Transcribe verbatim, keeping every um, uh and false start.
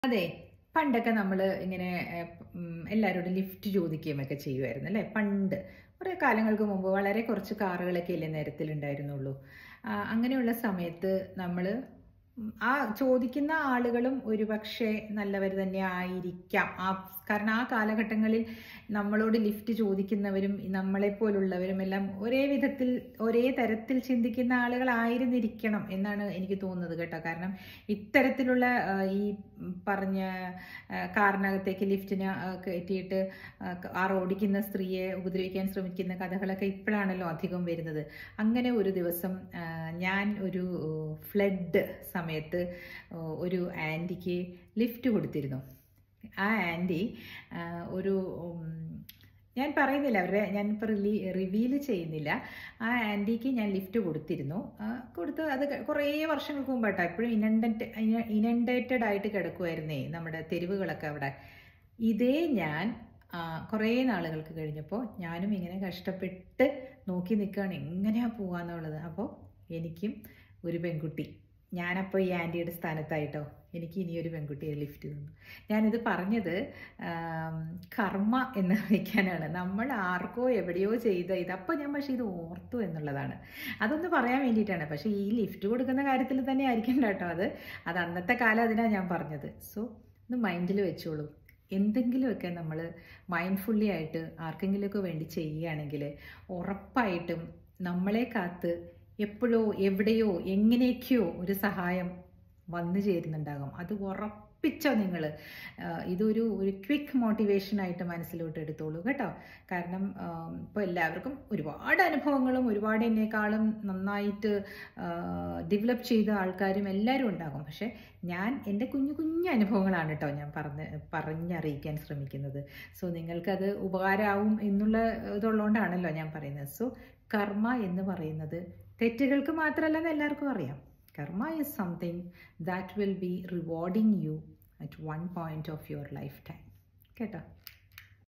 അതെ. പണ്ടൊക്കെ നമ്മള് ഇങ്ങനെ ഉം എല്ലാവരോടും ലിഫ്റ്റ് ചോദിക്കുകയുമൊക്കെ ചെയ്യുമായിരുന്നു അല്ലേ? പണ്ട്. കുറേ കാലങ്ങൾക്ക് മുമ്പ് വളരെ കുറച്ച് കാറുകളൊക്കെ അല്ലേ നിരത്തിലുണ്ടായിരുന്നുള്ളൂ. ആ, അങ്ങനെയുള്ള സമയത്ത് നമ്മള് ഉം ആ ചോദിക്കുന്ന ആളുകളും ഒരുപക്ഷെ നല്ലവർ തന്നെ ആയിരിക്കാം. ആ കാരണം ആ കാലഘട്ടങ്ങളിൽ നമ്മളോട് ലിഫ്റ്റ് ചോദിക്കുന്നവരും നമ്മളെപ്പോലുള്ളവരും എല്ലാം ഒരേ വിധത്തിൽ ഒരേ തരത്തിൽ ചിന്തിക്കുന്ന ആളുകളായിരുന്നിരിക്കണം എന്നാണ് എനിക്ക് തോന്നുന്നത് കേട്ടോ. കാരണം ഇത്തരത്തിലുള്ള ആ, ഈ പറഞ്ഞ ആ, കാറിനകത്തേക്ക് ലിഫ്റ്റിന് കയറ്റിയിട്ട് കാർ ഓടിക്കുന്ന സ്ത്രീയെ ഉപദ്രവിക്കാൻ ശ്രമിക്കുന്ന കഥകളൊക്കെ ഇപ്പോഴാണല്ലോ അധികം വരുന്നത്. അങ്ങനെ ഒരു ദിവസം ആ, ഞാൻ ഒരു ഫ്ലഡ് സമയത്ത് ഒരു ആൻറ്റിക്ക് ലിഫ്റ്റ് കൊടുത്തിരുന്നു. ആ ആൻറ്റി ഒരു ഉം, ഞാൻ പറയുന്നില്ല അവരുടെ, ഞാനിപ്പോൾ റിലീ റിവീൽ ചെയ്യുന്നില്ല. ആ ആൻറ്റിക്ക് ഞാൻ ലിഫ്റ്റ് കൊടുത്തിരുന്നു. ആ, കൊടുത്ത് അത് കുറേ വർഷങ്ങൾക്ക് മുമ്പാട്ടോ. എപ്പോഴും ഇനണ്ടറ്റ് ഇനണ്ടേറ്റഡ് ആയിട്ട് കിടക്കുമായിരുന്നേ നമ്മുടെ തെരുവുകളൊക്കെ അവിടെ. ഇതേ ഞാൻ ആ, കുറേ നാളുകൾക്ക് കഴിഞ്ഞപ്പോൾ ഞാനും ഇങ്ങനെ കഷ്ടപ്പെട്ട് നോക്കി നിൽക്കുകയാണ് എങ്ങനെയാണ് പോകാന്നുള്ളത്. അപ്പോൾ എനിക്കും ഒരു പെൺകുട്ടി, ഞാനപ്പോൾ ഈ ആൻറ്റിയുടെ സ്ഥാനത്തായിട്ടോ, എനിക്ക് ഇനിയൊരു പെൺകുട്ടിയെ ലിഫ്റ്റ് തന്നു. ഞാനിത് പറഞ്ഞത് കർമ്മ എന്ന് വയ്ക്കാനാണ്. നമ്മൾ ആർക്കോ എവിടെയോ ചെയ്ത ഇത് അപ്പോൾ ഞാൻ പക്ഷേ ഇത് ഓർത്തു എന്നുള്ളതാണ്. അതൊന്ന് പറയാൻ വേണ്ടിയിട്ടാണ്. പക്ഷേ ഈ ലിഫ്റ്റ് കൊടുക്കുന്ന കാര്യത്തിൽ തന്നെ ആയിരിക്കണ്ട കേട്ടോ. അത് അത് അന്നത്തെ കാലം അതിനാണ് ഞാൻ പറഞ്ഞത്. സോ ഒന്ന് മൈൻഡിൽ വെച്ചോളൂ. എന്തെങ്കിലുമൊക്കെ നമ്മൾ മൈൻഡ്ഫുള്ളി ആയിട്ട് ആർക്കെങ്കിലുമൊക്കെ വേണ്ടി ചെയ്യുകയാണെങ്കിൽ ഉറപ്പായിട്ടും നമ്മളെ കാത്ത് എപ്പോഴോ എവിടെയോ എങ്ങനെയൊക്കെയോ ഒരു സഹായം വന്നു ചേരുന്നുണ്ടാകും. അത് ഉറപ്പിച്ചോ നിങ്ങൾ. ഇതൊരു ഒരു ക്വിക്ക് മോട്ടിവേഷനായിട്ട് മനസ്സിലോട്ട് എടുത്തോളൂ കേട്ടോ. കാരണം ഇപ്പോൾ എല്ലാവർക്കും ഒരുപാട് അനുഭവങ്ങളും ഒരുപാട് എന്നെക്കാളും നന്നായിട്ട് ഡെവലപ്പ് ചെയ്ത ആൾക്കാരും എല്ലാവരും ഉണ്ടാകും. പക്ഷെ ഞാൻ എൻ്റെ കുഞ്ഞു കുഞ്ഞു അനുഭവങ്ങളാണ് കേട്ടോ ഞാൻ പറഞ്ഞ് പറഞ്ഞറിയിക്കാൻ ശ്രമിക്കുന്നത്. സോ നിങ്ങൾക്കത് ഉപകാരമാവും എന്നുള്ള ഇതുള്ളതുകൊണ്ടാണല്ലോ ഞാൻ പറയുന്നത്. സോ കർമ്മ എന്ന് പറയുന്നത് തെറ്റുകൾക്ക് മാത്രമല്ലെന്ന് എല്ലാവർക്കും അറിയാം. Karma is something that will be rewarding you at one point of your life time കേട്ടോ.